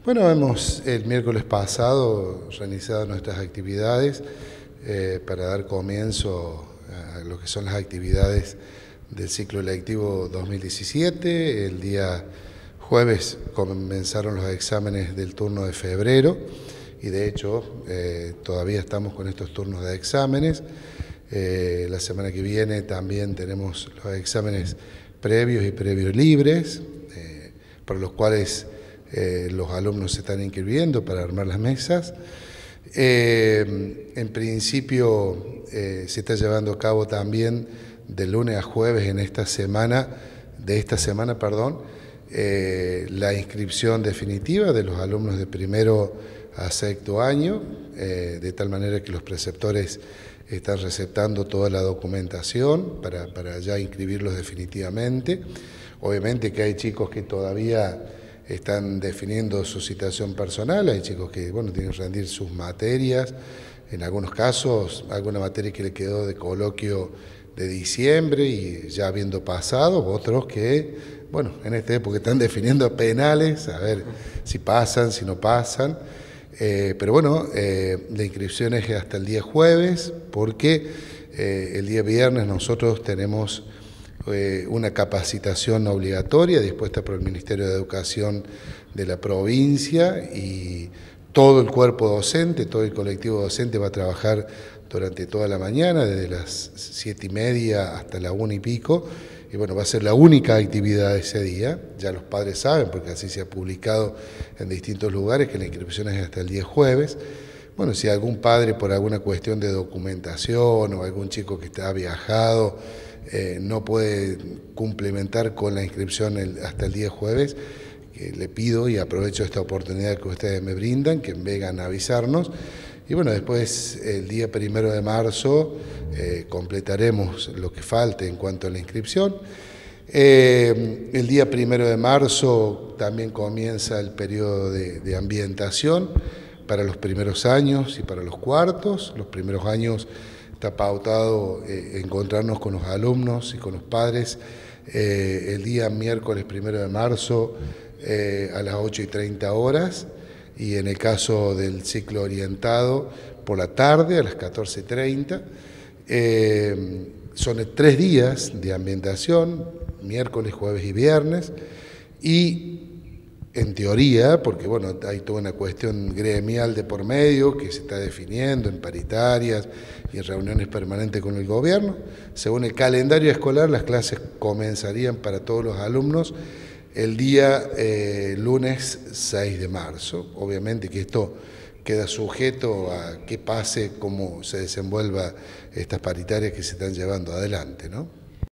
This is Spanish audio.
Bueno, hemos el miércoles pasado realizado nuestras actividades para dar comienzo a lo que son las actividades del ciclo lectivo 2017. El día jueves comenzaron los exámenes del turno de febrero y de hecho todavía estamos con estos turnos de exámenes. La semana que viene también tenemos los exámenes previos y previos libres, para los cuales los alumnos se están inscribiendo para armar las mesas. En principio se está llevando a cabo también de lunes a jueves de esta semana, la inscripción definitiva de los alumnos de primero a sexto año, de tal manera que los preceptores están receptando toda la documentación para ya inscribirlos definitivamente. Obviamente que hay chicos que todavía están definiendo su situación personal, hay chicos que tienen que rendir sus materias, en algunos casos alguna materia que le quedó de coloquio de diciembre y ya habiendo pasado, otros que en esta época están definiendo penales, a ver si pasan, si no pasan. Pero la inscripción es hasta el día jueves, porque el día viernes nosotros tenemos una capacitación obligatoria dispuesta por el Ministerio de Educación de la provincia, y todo el cuerpo docente, todo el colectivo docente va a trabajar durante toda la mañana, desde las 7:30 hasta la 1 y pico, y va a ser la única actividad de ese día. Ya los padres saben, porque así se ha publicado en distintos lugares, que la inscripción es hasta el día jueves. Si algún padre por alguna cuestión de documentación o algún chico que ha viajado no puede cumplimentar con la inscripción hasta el día jueves, le pido y aprovecho esta oportunidad que ustedes me brindan, que vengan a avisarnos. Y después el día 1 de marzo completaremos lo que falte en cuanto a la inscripción. El día 1 de marzo también comienza el periodo de ambientación para los primeros años y para los cuartos. Los primeros años está pautado encontrarnos con los alumnos y con los padres el día miércoles 1 de marzo a las 8:30 horas, y en el caso del ciclo orientado por la tarde a las 14:30. Son 3 días de ambientación, miércoles, jueves y viernes, y en teoría, porque hay toda una cuestión gremial de por medio que se está definiendo en paritarias y en reuniones permanentes con el gobierno, según el calendario escolar, las clases comenzarían para todos los alumnos el día lunes 6 de marzo. Obviamente que esto queda sujeto a qué pase, cómo se desenvuelva estas paritarias que se están llevando adelante, ¿no?